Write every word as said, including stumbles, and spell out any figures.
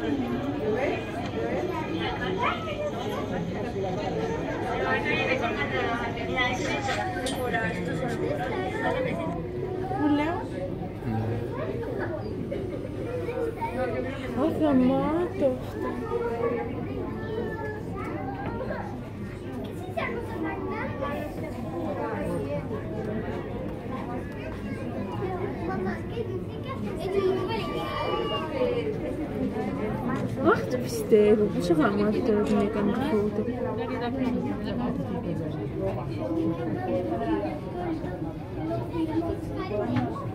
Μου λέω. Ω, γαμάτο αυτό. Αχ, το πιστεύω. Πόσο γαμάτο τώρα την έκανε τη φώτα. Thank you.